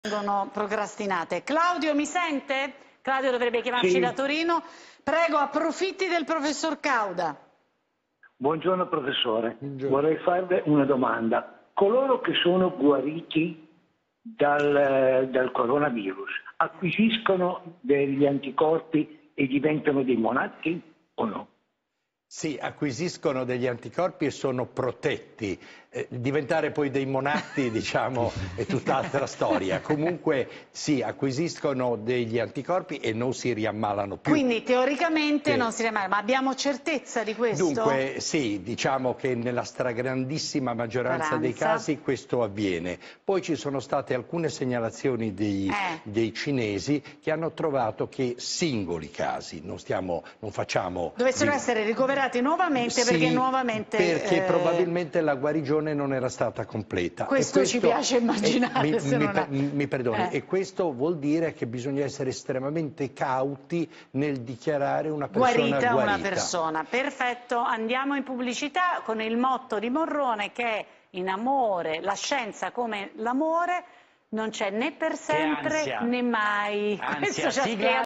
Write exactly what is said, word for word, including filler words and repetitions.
vengono procrastinate. Claudio mi sente? Claudio dovrebbe chiamarci Sì. da Torino. Prego, approfitti del professor Cauda. Buongiorno professore, Buongiorno. vorrei farle una domanda. Coloro che sono guariti dal, dal coronavirus acquisiscono degli anticorpi e diventano dei monacchi o no? Sì, acquisiscono degli anticorpi e sono protetti. Eh, diventare poi dei monatti, diciamo, è tutt'altra storia. Comunque sì, acquisiscono degli anticorpi e non si riammalano più. Quindi teoricamente Sì. non si riammala, ma abbiamo certezza di questo? Dunque sì, diciamo che nella stragrandissima maggioranza dei Speranza. casi questo avviene. Poi ci sono state alcune segnalazioni dei, Eh. dei cinesi che hanno trovato che singoli casi, non, stiamo, non facciamo... Dovessero di- essere ricoverati nuovamente Sì, perché nuovamente... perché eh, probabilmente la guarigione non era stata completa. Questo E ci piace immaginare, e mi, se mi, non è- mi perdoni, Eh. e questo vuol dire che bisogna essere estremamente cauti nel dichiarare una persona guarita guarita. una persona. Perfetto, andiamo in pubblicità con il motto di Morrone che è: in amore, la scienza come l'amore non c'è né per sempre ansia. né mai. Ansia, Questo ci ha sigla. spiegato